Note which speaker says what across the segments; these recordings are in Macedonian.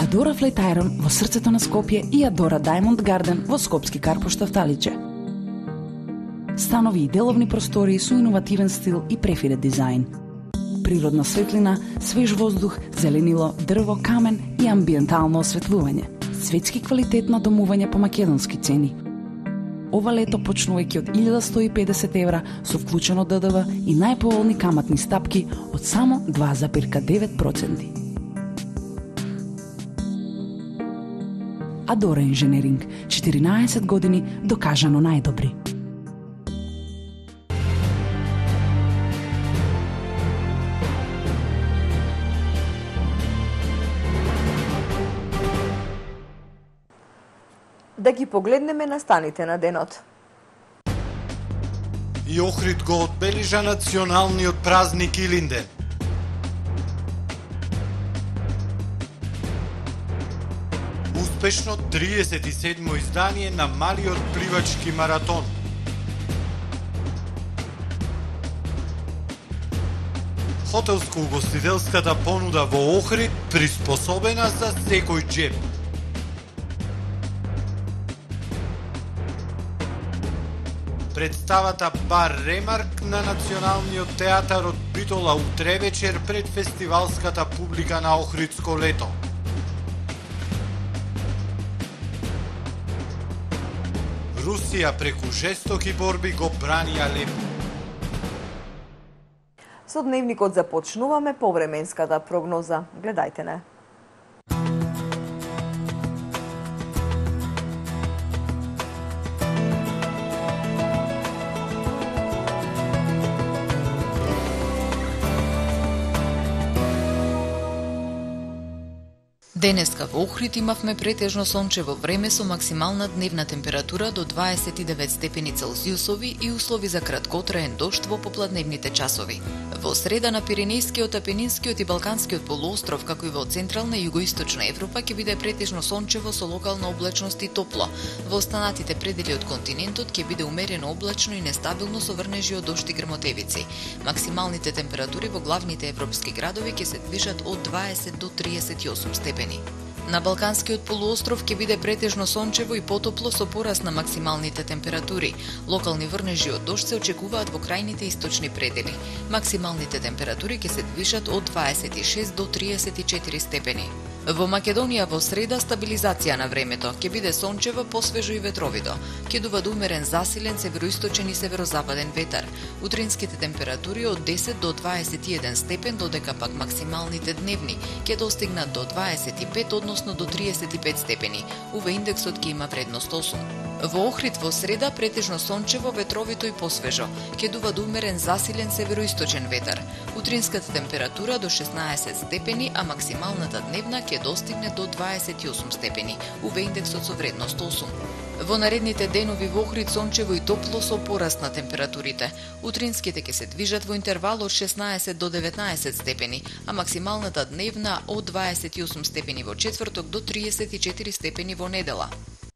Speaker 1: Адора Флейтайрон во срцето на Скопје и Адора Даймонд Гарден во Скопски Карпо Штафталиџе. Станови и деловни простории со иновативен стил и префирет дизајн. Природна светлина, свеж воздух, зеленило, дрво, камен и амбиентално осветлување. Светски квалитет на домување по македонски цени. Ова лето почнувајќи од 1150 евра со вклучено ДДВ и најповолни каматни стапки од само 2,9%. Адора Инженеринг, 14 години докажано најдобри.
Speaker 2: Да ги погледнеме настаните на денот.
Speaker 3: И Охрид го одбелижа националниот празник Илинден. Успешно 37-мо издание на малиот пливачки маратон. Хотелско-угостителската понуда во Охрид приспособена за секој џеб. Представата Бар Ремарк на Националниот театар од Битола утре вечер пред фестивалската публика на Охридско лето. Русија преку жестоки борби го брани Алеп.
Speaker 2: Со дневникот започнуваме повременската прогноза. Гледајте не.
Speaker 4: Денеска во Охрид имавме претежно сончево време со максимална дневна температура до 29 степени Целзиусови и услови за краткотраен дожд во попладневните часови. Во среда на Пиренејскиот, Апенинскиот и Балканскиот полуостров, како и во централна и југоисточна Европа, ќе биде претежно сончево со локална облачност и топло. Во останатите предели од континентот ќе биде умерено облачно и нестабилно со врнежи од дожд и грмотевици. Максималните температури во главните европски градови ќе се движат од 20 до 38 степени. На Балканскиот полуостров ќе биде претежно сончево и потопло со пораст на максималните температури. Локални врнежи од дожд се очекуваат во крајните источни предели. Максималните температури ќе се движат од 26 до 34 степени. Во Македонија во среда стабилизација на времето, ќе биде сончево, посвежо и ветровито. Ќе дува до умерен засилен североисточен и северозападен ветар. Утринските температури од 10 до 21 степен, додека пак максималните дневни ќе достигнат до 25, односно до 35 степени. УВ индексот ќе има вредност 8. Во Охрид во среда претежно сончево, ветровито и посвежо. Ќе дува до умерен засилен североисточен ветар. Утринската температура до 16 степени, а максималната дневна ќе достигне до 28 степени. УВ индексот со вредност 8. Во наредните денови во Охрид сончево и топло со пораст на температурите. Утринските ќе се движат во интервал од 16 до 19 степени, а максималната дневна од 28 степени во четврток до 34 степени во недела.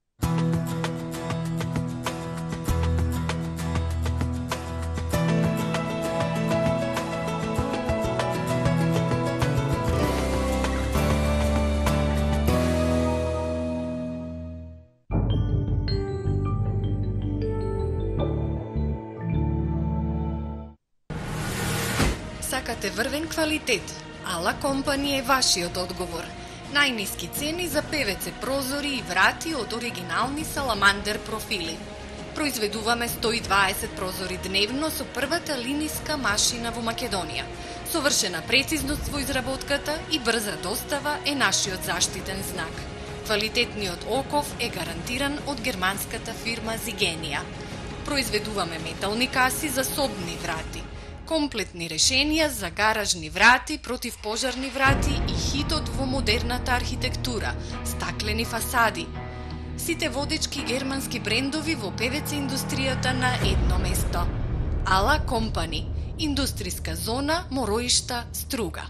Speaker 5: Сакате врвен квалитет? Ала компанија е вашиот одговор. Најниски цени за ПВЦ прозори и врати од оригинални саламандер профили. Произведуваме 120 прозори дневно со првата линиска машина во Македонија. Совршена прецизност во изработката и брза достава е нашиот заштитен знак. Квалитетниот оков е гарантиран од германската фирма Зигенија. Произведуваме метални каси за собни врати, комплетни решенија за гаражни врати, противпожарни врати и хитот во модерната архитектура, стаклени фасади. Сите водечки германски брендови во ПВЦ индустријата на едно место. Ала Компани, индустријска зона Мороишта, Струга.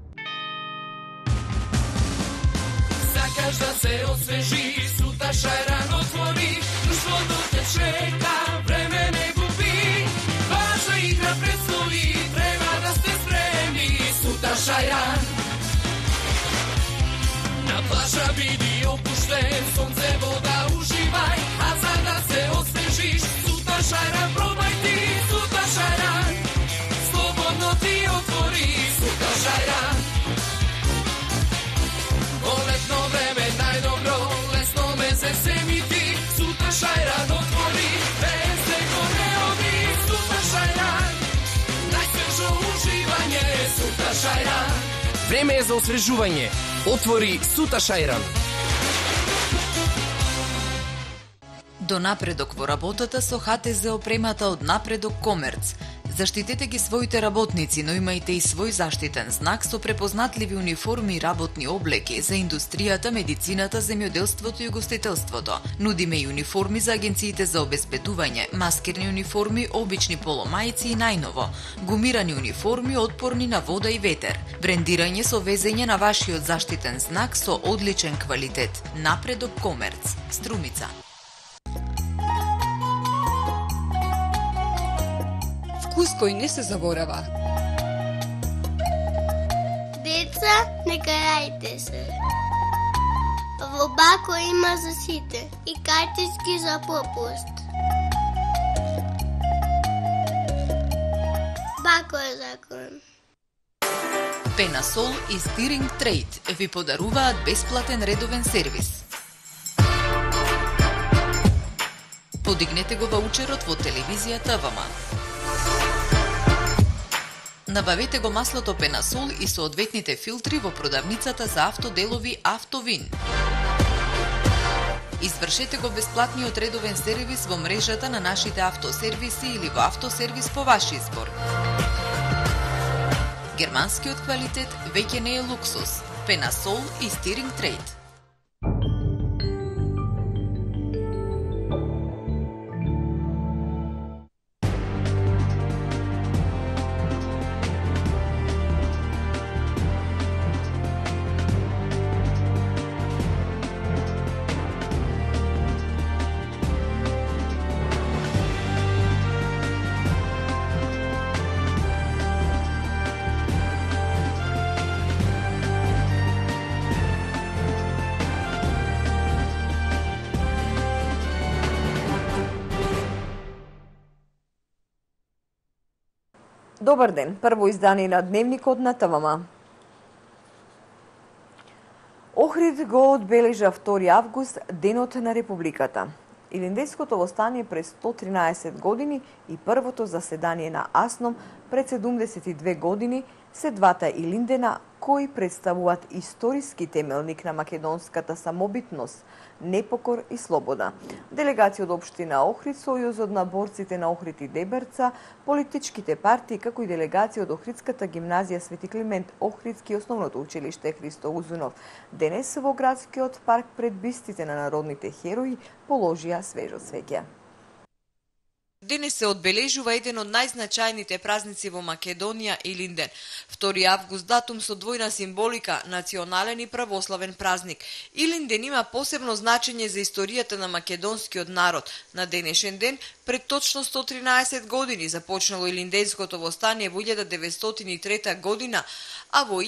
Speaker 6: Сакаш да се освежи, сута шајран отвори, друштвото те чека, време не губи. Важна игра предстои, треба да сте спремни, сута шајран. На Плажа биди опуштен, сонце, вода, уживај, а за да се освежиш, сута шајран пробај ти, сута шајран, слободно ти отвори, сута шајран. Во летно време најдобро, лесно мезе се ми ти, сута шајран отвори, без него не оди, сута шајран, најсвежо уживање, сута шајран.
Speaker 7: Време е за освежување. Отвори сута шајран.
Speaker 4: До напредок во работата со ХТЗ опремата од Напредок Комерц. Заштитете ги своите работници, но имајте и свој заштитен знак со препознатливи униформи и работни облеки за индустријата, медицината, земјоделството и гостителството. Нудиме и униформи за агенциите за обезбедување, маскирни униформи, обични поломајци и најново, гумирани униформи отпорни на вода и ветер. Брендирање со везење на вашиот заштитен знак со одличен квалитет. Напредок Комерц, Струмица.
Speaker 8: Вкус кој не се заборава.
Speaker 9: Деца, не карајте се. Во Бако има за сите и картички за попуст. Бако е закон.
Speaker 4: Пенасол и Стиринг Трейд ви подаруваат бесплатен редовен сервис. Подигнете го ваучерот во телевизијата ТВМ. Набавете го маслото Пенасол и соодветните филтри во продавницата за автоделови Автовин. Извршете го бесплатниот редовен сервис во мрежата на нашите автосервиси или во автосервис по ваш избор. Германскиот квалитет веќе не е луксус. Пенасол и Стиринг Трейд.
Speaker 2: Добар ден, прво издание на Дневникот на ТВМ. Охрид го одбележа 2 август, Денот на Републиката. Илинденското востание през 113 години и првото заседание на АСНОМ пред 72 години се двата Илиндена кои представуваат историски темелник на македонската самобитност, непокор и слобода. Делегација од општина Охрид, Сојузот на борците на Охрид и Деберца, политичките партии, како и делегација од Охридската гимназија Свети Климент Охридски и основното училиште Христо Узунов, денес во градскиот парк пред бистите на народните херои положија свежо цвеќе.
Speaker 10: Денес се одбележува еден од најзначајните празници во Македонија, Илинден. 2 август, датум со двојна символика, национален и православен празник. Илинден има посебно значење за историјата на македонскиот народ. На денешен ден, пред точно 113 години, започнало Илинденското востание во 1903 година, а во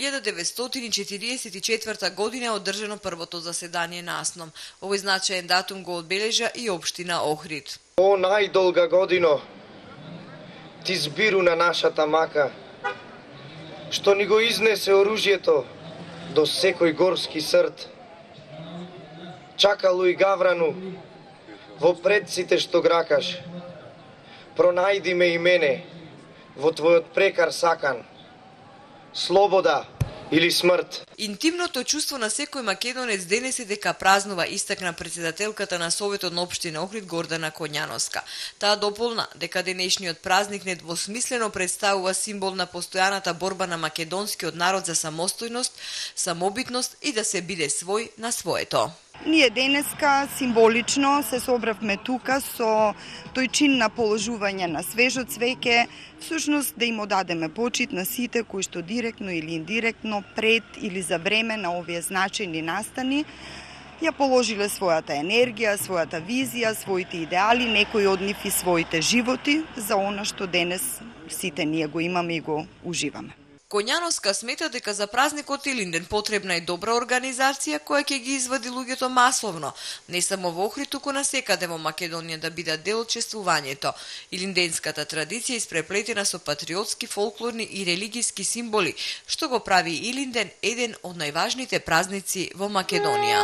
Speaker 10: 1944 година е одржано првото заседание на АСНОМ. Овој значаен датум го одбележа и општина Охрид.
Speaker 11: О, најдолга годино, ти збиру на нашата мака, што ни го изнесе оружјето до секој горски срд. Чакало и гаврану, во предците што гракаш, пронајди ме и мене во твојот прекар сакан, слобода или смрт.
Speaker 10: Интимното чувство на секој македонец денес е дека празнува, истакна председателката на Советот на општина Охрид Гордана Коњановска. Таа дополна дека денешниот празник недвосмислено представува символ на постојаната борба на македонскиот народ за самостојност, самобитност и да се биде свој на своето.
Speaker 12: Ние денеска символично се собравме тука со тој чин на положување на свежо цвеќе, всушност да им одадеме почит на сите кои што директно или индиректно пред или за време на овие значајни настани ја положиле својата енергија, својата визија, своите идеали, некои од нив и своите животи за она што денес сите ние го имаме и го уживаме.
Speaker 10: Конјановска смета дека за празникот Илинден потребна е добра организација која ќе ги извади луѓето масовно, не само во Охрид, туку насекаде во Македонија да бидат дел од чествувањето. Илинденската традиција испреплетена со патриотски, фолклорни и религиски символи, што го прави Илинден еден од најважните празници во Македонија.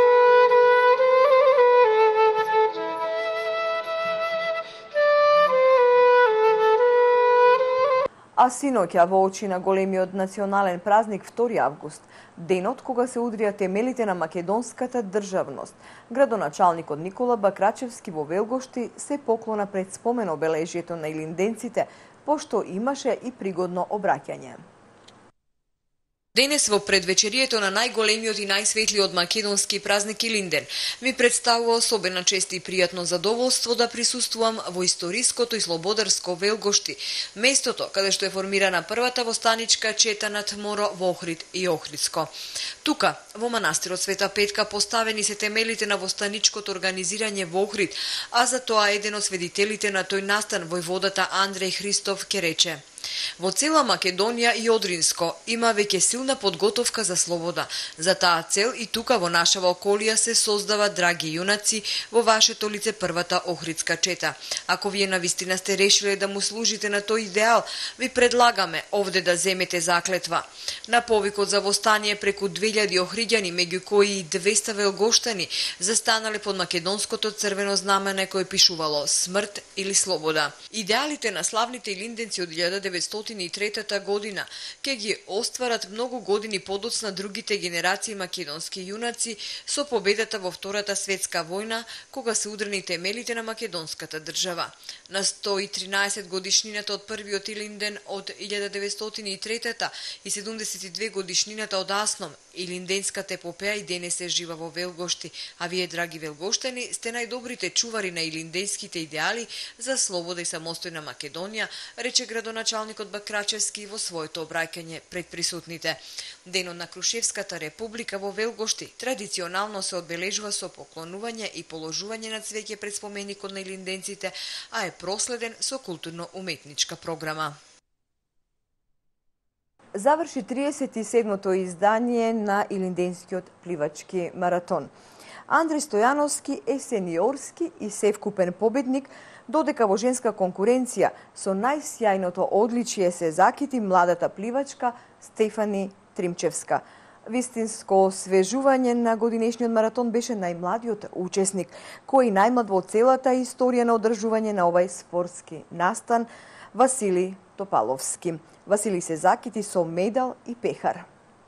Speaker 2: А синоќа во очи на големиот национален празник 2 август, денот кога се удрија темелите на македонската државност, градоначалникот Никола Бакрачевски во Велгошти се поклона пред спомен обележјето на илинденците, пошто имаше и пригодно обраќање.
Speaker 10: Денес во предвечерието на најголемиот и најсветлиот македонски празник Илинден ми представува особена чест и пријатно задоволство да присуствувам во историското и слободарско Велгошти, местото каде што е формирана првата востаничка чета над моро во Охрид и Охридско. Тука, во манастирот Света Петка, поставени се темелите на востаничкото организирање во Охрид, а за тоа еден од сведителите на тој настан, војводата Андреј Христов, ке рече: во цела Македонија и Одринско има веќе силна подготовка за слобода. За таа цел и тука во нашава околија се создава, драги јунаци, во вашето лице првата Охридска чета. Ако вие навистина сте решиле да му служите на тој идеал, ви предлагаме овде да земете заклетва. На повикот за востание преку 2000 охриѓани, меѓу кои и 200 велгоштани, застанале под македонското црвено знамене кое пишувало смрт или слобода. Идеалите на славните илинденци од 1903 година ке ги остварат многу години подоцна другите генерации македонски јунаци со победата во Втората светска војна, кога се удрени темелите на македонската држава. На 113 годишнината од првиот Илинден од 1903 и 72 годишнината од Асном, илинденската епопеја и денес е жива во Велгошти, а вие, драги велгоштани, сте најдобрите чувари на илинденските идеали за слобода и самостојна Македонија, рече градоначалникот Бакрачевски во своето обраќање пред присутните. Денот на Крушевската република во Велгошти традиционално се одбележува со поклонување и положување на цвеќе пред споменикот на илинденците, а е проследен со културно-уметничка програма.
Speaker 2: Заврши 37-то издание на Илинденскиот пливачки маратон. Андреј Стојановски е сениорски и севкупен победник, додека во женска конкуренција со најсјајното одличие се закити младата пливачка Стефани Тримчевска. Вистинско освежување на годинешниот маратон беше најмладиот учесник, кој најмлад во целата историја на одржување на овај спортски настан, Васили Топаловски. Васили се закити со медал и пехар.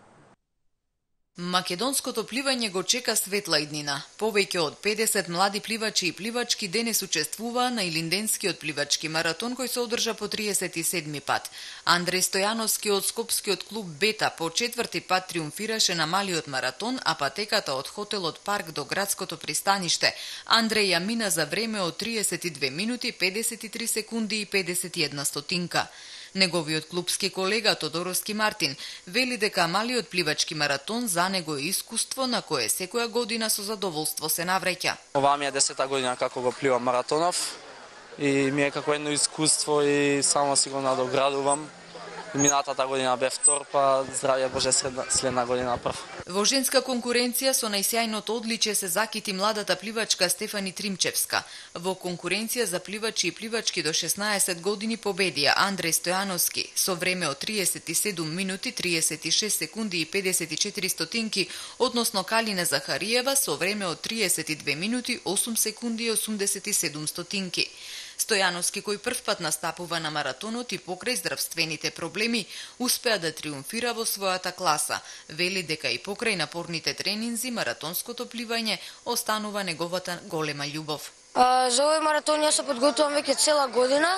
Speaker 4: Македонското пливање го чека светла иднина. Повеќе од 50 млади пливачи и пливачки денес учествуваа на Илинденскиот пливачки маратон кој се одржа по 37 пат. Андреј Стојановски од скопскиот клуб Бета по 4 пат триумфираше на малиот маратон, а патеката од хотелот Парк до градското пристаниште Андреј ја мина за време од 32 минути 53 секунди и 51 стотинка. Неговиот клубски колега Тодоровски Мартин вели дека малиот пливачки маратон за него е искуство на кое секоја година со задоволство се навреќа.
Speaker 13: Ова ми е 10-та година како го пливам маратонов и ми е како едно искуство и само си го надоградувам. Минатата година бе втор, па здравје Боже следна година прв.
Speaker 4: Во женска конкуренција со најсјајното одличие се закити младата пливачка Стефани Тримчевска. Во конкуренција за пливачи и пливачки до 16 години победија Андреј Стојановски со време од 37 минути 36 секунди и 54 стотинки, односно Калина Захариева со време од 32 минути 8 секунди и 87 стотинки. Стојановски, кој првпат настапува на маратонот и покрај здравствените проблеми, успеа да триумфира во својата класа. Вели дека и покрај напорните тренинзи, маратонското пливање останува неговата голема љубов.
Speaker 14: За овој маратон јас се подготвувам веќе цела година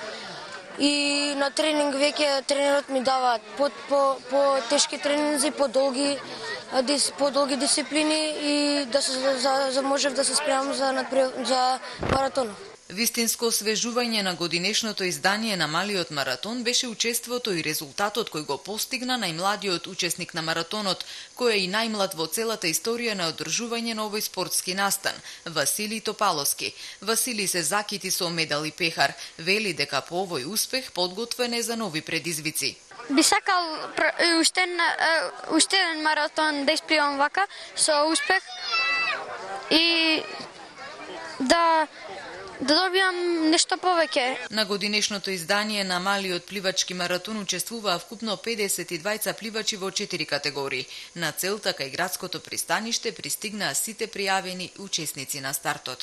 Speaker 14: и на тренинг веќе тренерот ми дава по тешки тренинзи, по долги дисциплини и да се можев да се спремам за маратон.
Speaker 4: Вистинско освежување на годинешното издание на малиот маратон беше учеството и резултатот кој го постигна најмладиот учесник на маратонот, кој е и најмлад во целата историја на одржување на овој спортски настан, Васили Топаловски. Васили се закити со медал и пехар, вели дека по овој успех подготвен е за нови предизвици.
Speaker 14: Би сакал уште еден маратон да испливам вака со успех и да добијам нешто повеќе.
Speaker 4: На годинешното издание на малиот пливачки маратон учествуваа вкупно 52 пливачи во 4 категории. На целта кај градското пристаниште пристигнаа сите пријавени учесници на стартот.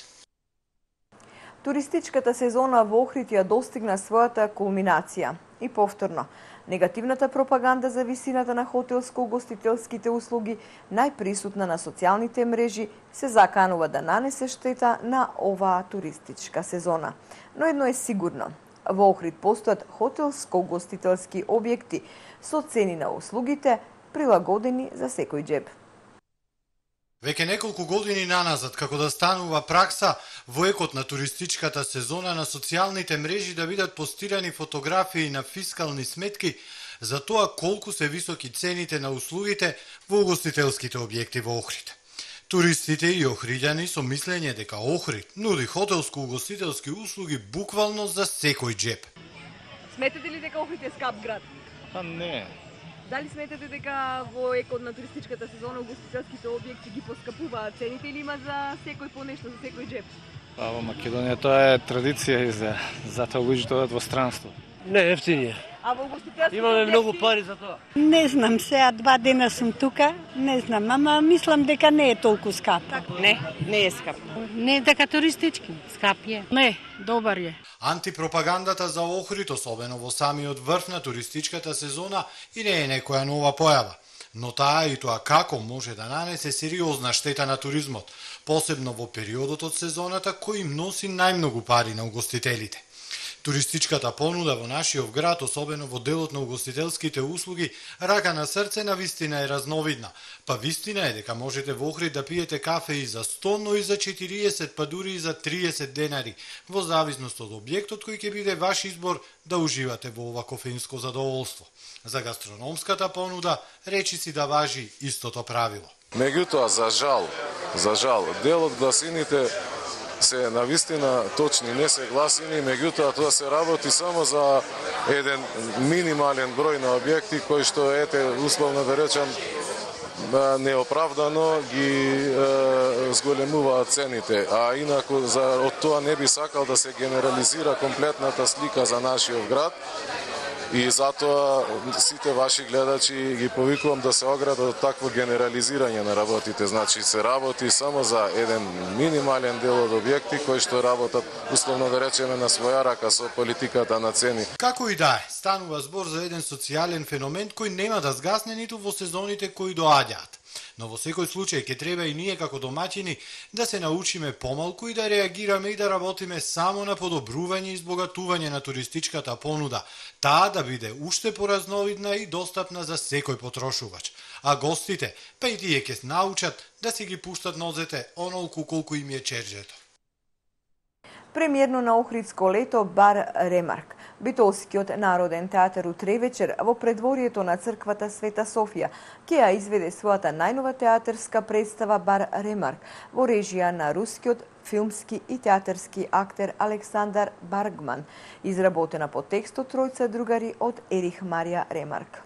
Speaker 2: Туристичката сезона во Охрид ја достигна својата кулминација. И повторно, негативната пропаганда за висината на хотелско-угостителските услуги, најприсутна на социјалните мрежи, се заканува да нанесе штета на оваа туристичка сезона. Но едно е сигурно. Во Охрид постојат хотелско-угостителски објекти со цени на услугите прилагодени за секој џеб.
Speaker 3: Веќе неколку години наназад, како да станува пракса во екот на туристичката сезона на социјалните мрежи да бидат постирани фотографии на фискални сметки за тоа колку се високи цените на услугите во угостителските објекти во Охрид. Туристите и охриѓани со мислење дека Охрид нуди хотелско-угостителски услуги буквално за секој џеб.
Speaker 2: Сметате ли дека Охрид е скап град?
Speaker 15: Па не.
Speaker 2: Дали сметате дека во екот на туристичката сезона угостителските објекти ги поскапуваат цените или има за секој по нешто, за секој џеб?
Speaker 15: Па во Македонија тоа е традиција и затоа луѓето одат во странство.
Speaker 16: Не, ефтинија.
Speaker 2: А во угостителските
Speaker 16: имаме многу пари за тоа.
Speaker 17: Не знам, сега 2 дена сум тука, не знам, ама мислам дека не е толку скап.
Speaker 18: Не е скап.
Speaker 17: Не дека туристички, скап е. Не, добар е.
Speaker 3: Антипропагандата за Охрид, особено во самиот врв на туристичката сезона, и не е некоја нова појава. Но таа и тоа како може да нанесе сериозна штета на туризмот, посебно во периодот од сезоната кој им носи најмногу пари на угостителите. Туристичката понуда во нашиот град, особено во делот на угостителските услуги, рака на срце на вистина е разновидна. Па вистина е дека можете во Охрид да пиете кафе и за 100, но и за 40, па дури и за 30 денари, во зависност од објектот кој ќе биде ваш избор да уживате во ова кофеинско задоволство. За гастрономската понуда речиси да важи истото правило.
Speaker 19: Меѓутоа, за жал, дел од гласините се навистина точни, не се гласини, меѓутоа тоа се работи само за еден минимален број на објекти кои што условно да речам неоправдано ги зголемуваат цените, а инаку од тоа не би сакал да се генерализира комплетната слика за нашиот град. И затоа сите ваши гледачи ги повикувам да се оградат од такво генерализирање на работите. Значи се работи само за еден минимален дел од објекти кои што работат, условно да речеме, на своја рака со политиката на цени.
Speaker 3: Како и да е, станува збор за еден социјален феномен кој нема да згасне ниту во сезоните кои доаѓаат. Но во секој случај ќе треба и ние како домаќини да се научиме помалку и да реагираме и да работиме само на подобрување и избогатување на туристичката понуда, таа да биде уште поразновидна и достапна за секој потрошувач. А гостите, па и тие ќе научат да си ги пуштат нозете онолку колку им е черџето.
Speaker 2: Премиерно на Охридско лето бар Ремарк. Битолскиот народен театар утре вечер во предворието на црквата Света Софија ќе ја изведе својата најнова театарска представа бар Ремарк во режија на рускиот филмски и театарски актер Александар Баргман, изработена по текстот тројца другари од Ерих Марија Ремарк.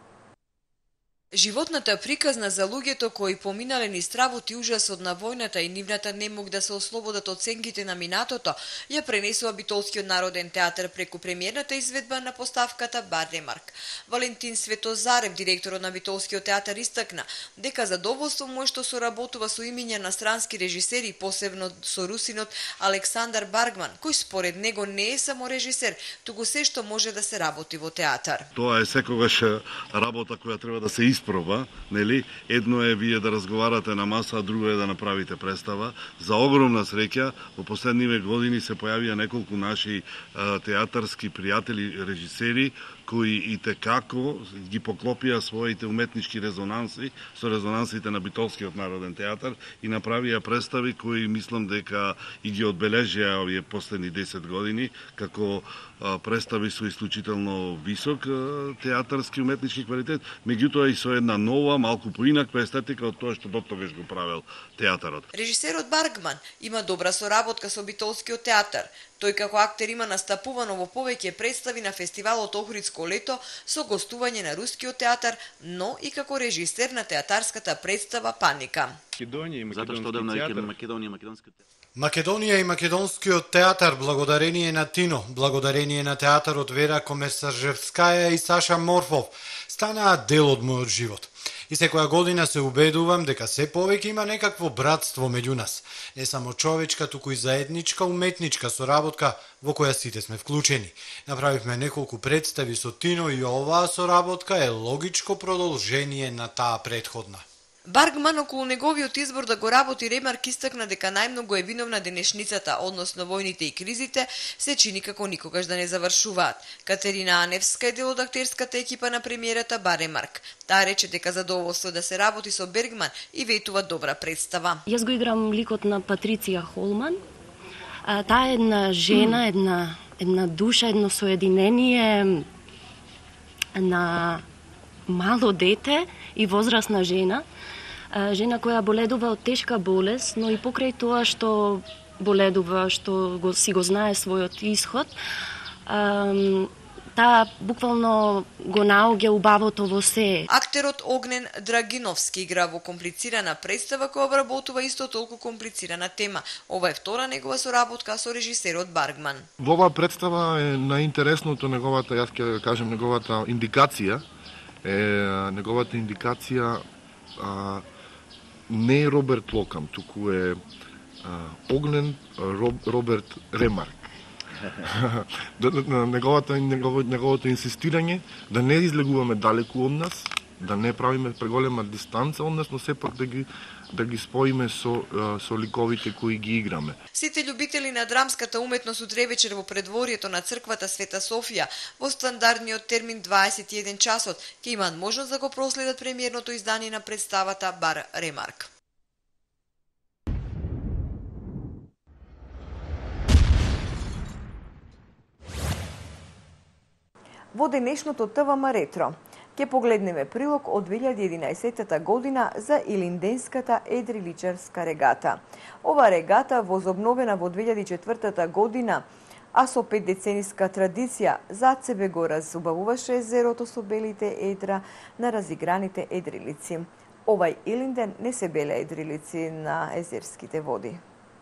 Speaker 10: Животната приказна за луѓето кои поминале низ стравот и ужасот на војната и нивната немог да се ослободат од сенките на минатото, ја пренесува Битолскиот народен театар преку премиерната изведба на поставката Бар Ремарк. Валентин Светозарев, директорот на Битолскиот театар, истакна дека задоволство му е што соработува со имиња на странски режисери, посебно со русинот Александар Баргман, кој според него не е само режисер, туку се што може да се работи во театар.
Speaker 20: Тоа е секогаш работа која треба да се проба, нели? Едно е вие да разговарате на маса, а друго е да направите представа. За огромна среќа, во последниве години се појавија неколку наши театарски пријатели, режисери, кои и текако ги поклопија своите уметнички резонанси со резонансите на Битолскиот народен театар и направија представи кои мислам дека и ги одбележија овие последни 10 години како представи со исклучително висок театарски уметнички квалитет, меѓутоа и со една нова, малку поинаква естетика од тоа што доттогаш го правел театарот.
Speaker 10: Режисерот Баргман има добра соработка со Битолскиот театар. Тој како актер има настапувано во повеќе представи на фестивалот Охридско лето со гостување на Рускиот театар, но и како режисер на театарската представа Паника.
Speaker 3: Македонија и македонскиот театар, благодарение на Тино, благодарение на театарот Вера Комесаржевскаја и Саша Морфов, станаат дел од мојот живот. И секоја година се убедувам дека се повеќе има некакво братство меѓу нас. Не само човечка, туку и заедничка уметничка соработка во која сите сме вклучени. Направивме неколку представи со Тино и оваа соработка е логичко продолжение на таа претходна.
Speaker 10: Баргман околу неговиот избор да го работи Ремарк истакна дека најмногу е виновна денешницата, односно војните и кризите, се чини како никогаш да не завршуваат. Катерина Аневска е дел од актерската екипа на премиерата Бар Ремарк. Таа рече дека задоволство да се работи со Бергман и ветува добра представа.
Speaker 18: Јас го играм ликот на Патриција Холман. Таа е една жена, една душа, едно соединение на мало дете и возрастна жена. Жена која боледува од тешка болест, но и покрај тоа што боледува, што си го знае својот исход, таа буквално го наоѓа убавото во се.
Speaker 10: Актерот Огнен Драгиновски игра во комплицирана представа која обработува исто толку комплицирана тема. Ова е втора негова соработка со режисерот Баргман.
Speaker 21: Во оваа представа е најинтересното неговата, јас ќе кажем неговата индикација, не е Роберт Локам, туку е Огнен Роберт Ремарк. Неговото инсистирање да не излегуваме далеку од нас, да не правиме преголема дистанца од нас, но сепак да ги споиме со ликовите кои ги играме.
Speaker 10: Сите љубители на драмската уметност утре вечер во предворието на црквата Света Софија во стандардниот термин 21 часот ќе имаат можност да го проследат премиерното издание на представата Бар Ремарк.
Speaker 2: Во денешното ТВМ Ретро ќе погледнеме прилог од 2011 година за Илинденската едриличарска регата. Ова регата, возобновена во 2004 година, а со 5-децениска традиција, зад себе го разубавуваше езерото со белите едра на разиграните едрилици. Овај Илинден не се беле едрилици на езерските води.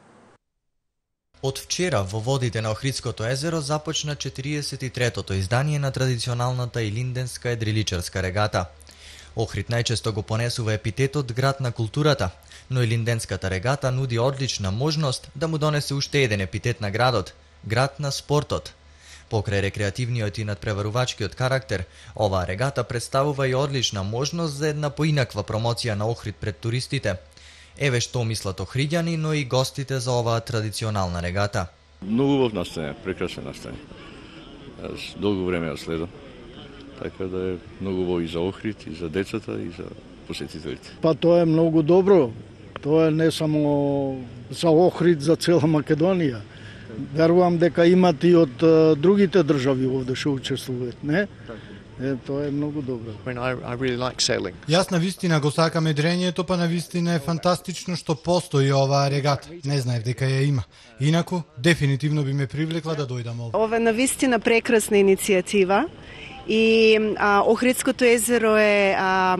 Speaker 22: Од вчера во водите на Охридското езеро започна 43-тото издание на традиционалната Илинденска едриличарска регата. Охрид најчесто го понесува епитетот град на културата, но Илинденската регата нуди одлична можност да му донесе уште еден епитет на градот – град на спортот. Покрај рекреативниот и надпреварувачкиот карактер, оваа регата представува и одлична можност за една поинаква промоција на Охрид пред туристите. Еве што мислат охриѓани, но и гостите за оваа традиционална регата.
Speaker 23: Многу убав настане, прекрасен настане. Јас долго време ја следам, така да е многу убав и за Охрид, и за децата, и за посетителите.
Speaker 24: Па тоа е многу добро. Тоа е не само за Охрид, за цела Македонија. Верувам дека имат и од другите држави овде што учествуваат, не? Тоа е многу добро.
Speaker 25: I really like sailing.
Speaker 3: Јас навистина го сакам едрењето, па навистина е фантастично што постои оваа регата. Не знаев дека ја има. Инаку, дефинитивно би ме привлекла да дојдам овде.
Speaker 26: Ова е навистина прекрасна иницијатива и Охридското езеро е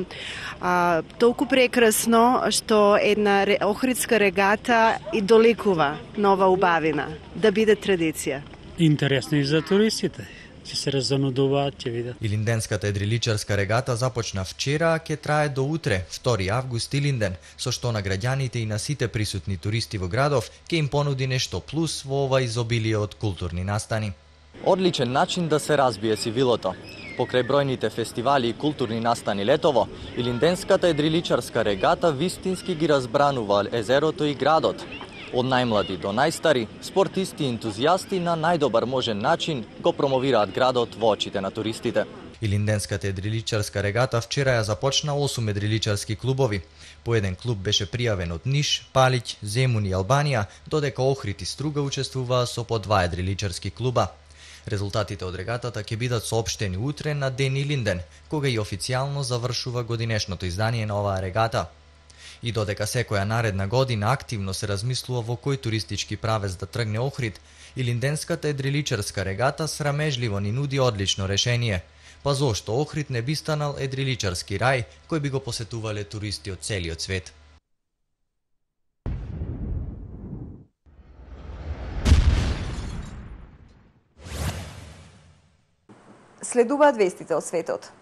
Speaker 26: толку прекрасно што една Охридска регата и доликува нова убавина, да биде традиција.
Speaker 27: Интересно и за туристите. Ќе се разонудуваат, ќе видат.
Speaker 22: Илинденската едриличарска регата започна вчера, а ќе трае до утре, 2 август Илинден, со што на граѓаните и на сите присутни туристи во градов ќе им понуди нешто плюс во ова изобилие од културни настани. Одличен начин да се разбие сивилото. Покрај бројните фестивали и културни настани летово, Илинденската едриличарска регата вистински ги разбранува езерото и градот. Од најмлади до најстари, спортисти и ентузијасти на најдобар можен начин го промовираат градот во очите на туристите. Илинденската едриличарска регата вчера ја започна 8 едриличарски клубови. По еден клуб беше пријавен од Ниш, Палиќ, Земун и Албанија, додека Охрид и Струга учествуваа со по 2 едриличарски клуба. Резултатите од регатата ќе бидат соопштени утре на Ден Илинден, кога и официјално завршува годинешното издание на оваа регата. И додека секоја наредна година активно се размислува во кој туристички правец да тргне Охрид, илинденската едриличарска регата срамежливо ни нуди одлично решение. Па зошто Охрид не би станал едриличарски рај кој би го посетувале туристи од целиот свет?
Speaker 2: Следуваат вестите од светот.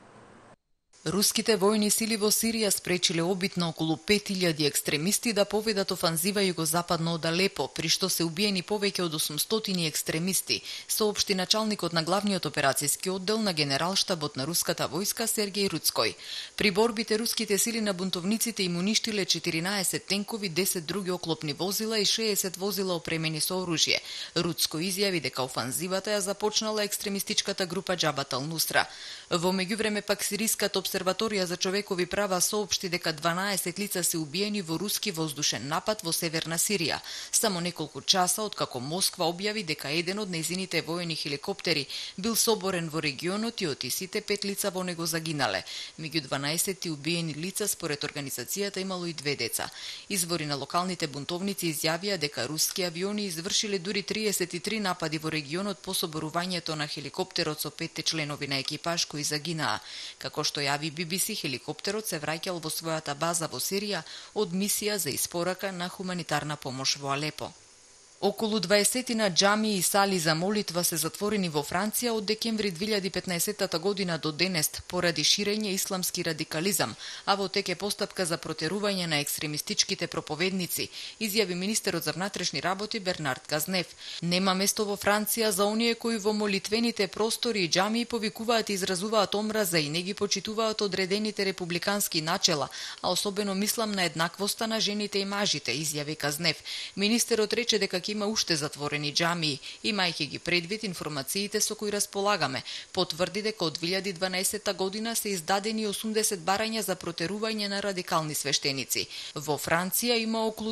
Speaker 4: Руските војни сили во Сирија спречиле обитно околу 5000 екстремисти да поведат офанзива југозападно од Алепо, при што се убиени повеќе од 800 екстремисти, соопшти началникот на главниот операцијски оддел на генералштабот на руската војска Сергеј Руцкој. При борбите руските сили на бунтовниците им уништиле 14 тенкови, 10 други оклопни возила и 60 возила опремени со оружје. Руцкој изјави дека офанзивата ја започнала екстремистичката група Џабат ал-Нусра. Во меѓувреме пак сириската обсерваторија за човекови права соопшти дека 12 лица се убиени во руски воздушен напад во северна Сирија, само неколку часа откако Москва објави дека еден од нејзините воени хеликоптери бил соборен во регионот и од сите 5 лица во него загинале. Меѓу 12 убиени лица според организацијата имало и 2 деца. Извори на локалните бунтовници изјавија дека руски авиони извршиле дури 33 напади во регионот по соборувањето на хеликоптерот со 5 членови на екипаж кои загинаа. Како што јави BBC, хеликоптерот се враќал во својата база во Сирија од мисија за испорака на хуманитарна помош во Алепо. Околу 20 џамии и сали за молитва се затворени во Франција од декември 2015 година до денес поради ширење исламски радикализам, а во тек е постапка за протерување на екстремистичките проповедници, изјави министерот за внатрешни работи Бернард Казнев. Нема место во Франција за оние кои во молитвените простори и џамии повикуваат и изразуваат омраза и не ги почитуваат одредените републикански начела, а особено мислам на еднаквоста на жените и мажите, изјави Казнев. Министерот рече дека има уште затворени џамии, имајќи ги предвид информациите со кои располагаме. Потврди дека од 2012 година се издадени 80 барања за протерување на радикални свештеници. Во Франција има околу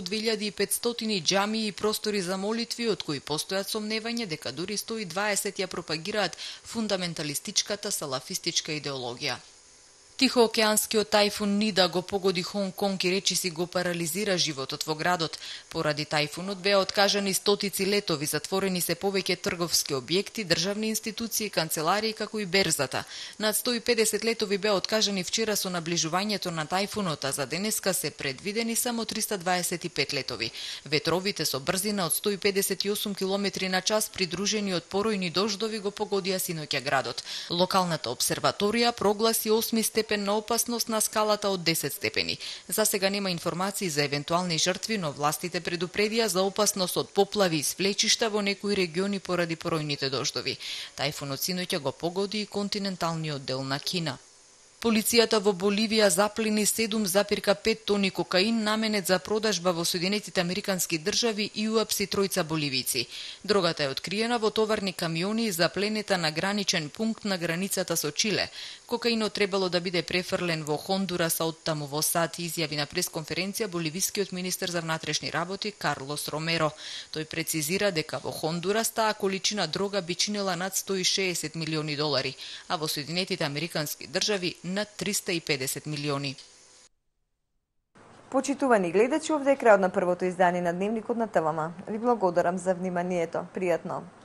Speaker 4: 2500 џамии и простори за молитви, од кои постојат сомневање дека дури 120 ја пропагираат фундаменталистичката салафистичка идеологија. Тихоокеанскиот тајфун Нида го погоди Хонг Конг и речиси го парализира животот во градот. Поради тајфунот беа откажани стотици летови, затворени се повеќе трговски објекти, државни институции, канцеларии како и берзата. Над 150 летови беа откажани вчера со наближувањето на тајфунот, а за денеска се предвидени само 325 летови. Ветровите со брзина од 158 км на час придружени од поројни дождови го погодија синоќа градот. Локалната обсерваторија прогласи 8 степен на опасност на скалата од 10 степени. За сега нема информации за евентуални жртви, но властите предупредија за опасност од поплави и свлечишта во некои региони поради поројните дождови. Тајфунот синоќа го погоди и континенталниот дел на Кина. Полицијата во Боливија заплени 7,5 тони кокаин наменет за продажба во Соединетите Американски држави и уапси тројца боливици. Дрогата е откриена во товарни камиони запленета на граничен пункт на границата со Чиле. Кокаинот требало да биде префрлен во Хондурас, а оттаму во САД, изјави на пресконференција боливискиот министер за внатрешни работи Карлос Ромеро. Тој прецизира дека во Хондурас таа количина дрога би чинела над 160 милиони долари, а во Соединетите Американски држави над 350 милиони.
Speaker 2: Почитувани гледачи, овде е крајот на првото издание на Дневникот на ТВМ. Ви благодарам за вниманието. Пријатно!